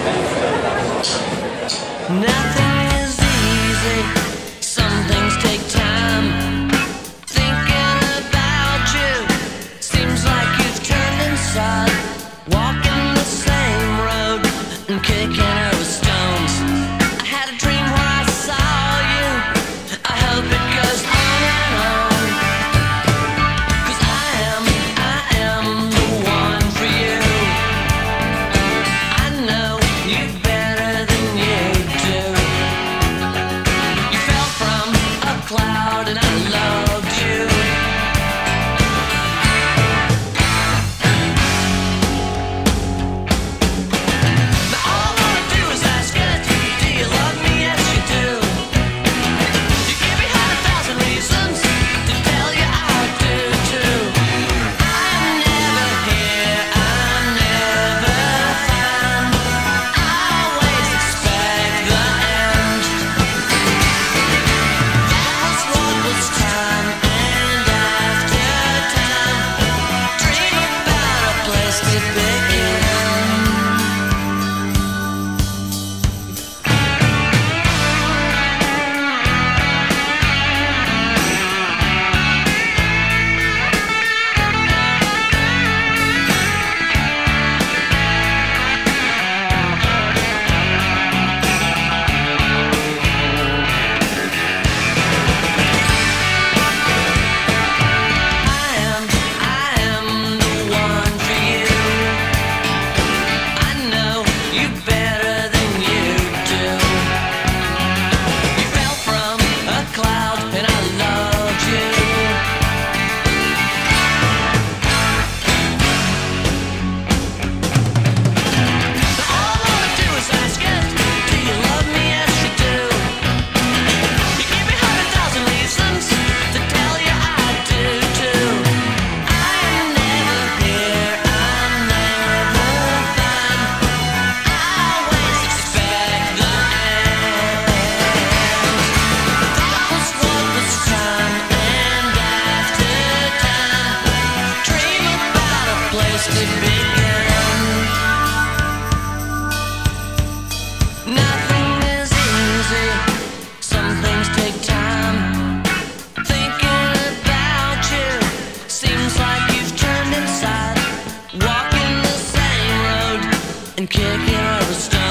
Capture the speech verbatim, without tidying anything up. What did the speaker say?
Nothing is easy, some things take time. Thinking about you, seems like you've turned inside. Walking the same road and kicking over stones. I had a dream where I saw you, I hope it goes on and on. 'Cause I am, I am the one for you. I know you better than you do. You fell from a cloud and I loved you. Now all I wanna do is ask it, do you love me? Yes you do. You give me a thousand reasons to tell you I do too. I'm never here, I'm never found. I always expect the end. That was what was time, and after time, dream about a place to begin. I am, I am the one for you. I know you better than you do. You fell from a cloud and I loved you. Now all I wanna do is ask it, do you love me? Yes you do. You give me a hundred thousand reasons to tell you I do too. I'm never here, I'm never found. I always expect the end. That was what was time, and after time, dream about a place to begin. Nothing is easy, some things take time. Thinking about you, seems like you've turned inside. Walking the same road and kicking over stones.